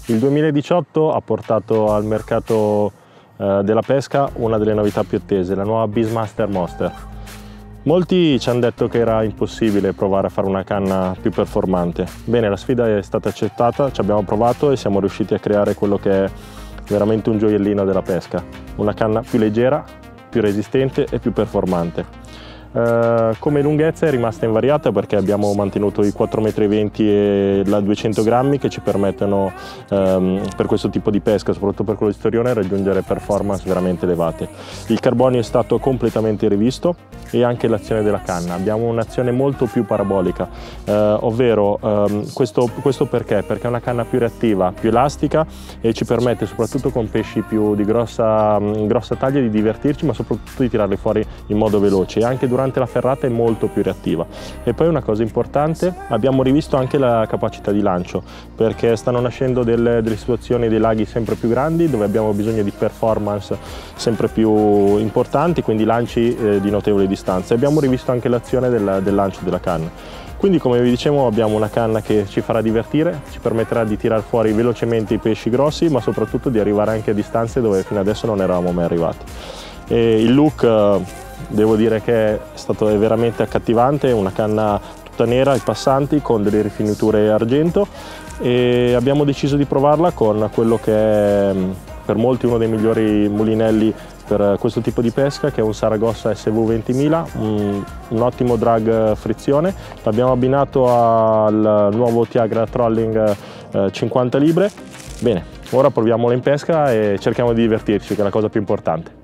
Il 2018 ha portato al mercato della pesca una delle novità più attese, la nuova Beastmaster Monster. Molti ci hanno detto che era impossibile provare a fare una canna più performante. Bene, la sfida è stata accettata, ci abbiamo provato e siamo riusciti a creare quello che è veramente un gioiellino della pesca. Una canna più leggera, più resistente e più performante. Come lunghezza è rimasta invariata perché abbiamo mantenuto i 4,20 m e la 200 grammi che ci permettono per questo tipo di pesca, soprattutto per quello di storione, raggiungere performance veramente elevate. Il carbonio è stato completamente rivisto e anche l'azione della canna. Abbiamo un'azione molto più parabolica, ovvero questo perché? Perché è una canna più reattiva, più elastica e ci permette soprattutto con pesci più di grossa taglia di divertirci, ma soprattutto di tirarli fuori in modo veloce, e anche durante la ferrata è molto più reattiva. E poi una cosa importante, abbiamo rivisto anche la capacità di lancio, perché stanno nascendo delle situazioni, dei laghi sempre più grandi dove abbiamo bisogno di performance sempre più importanti, quindi lanci di notevole distanza. E abbiamo rivisto anche l'azione del lancio della canna. Quindi, come vi dicevo, abbiamo una canna che ci farà divertire, ci permetterà di tirar fuori velocemente i pesci grossi, ma soprattutto di arrivare anche a distanze dove fino adesso non eravamo mai arrivati. E il look devo dire che è veramente accattivante, una canna tutta nera ai passanti con delle rifiniture argento, e abbiamo deciso di provarla con quello che è per molti uno dei migliori mulinelli per questo tipo di pesca, che è un Saragossa SV 20000, un ottimo drag frizione. L'abbiamo abbinato al nuovo Tiagra Trolling 50 libre. Bene, ora proviamolo in pesca e cerchiamo di divertirci, che è la cosa più importante.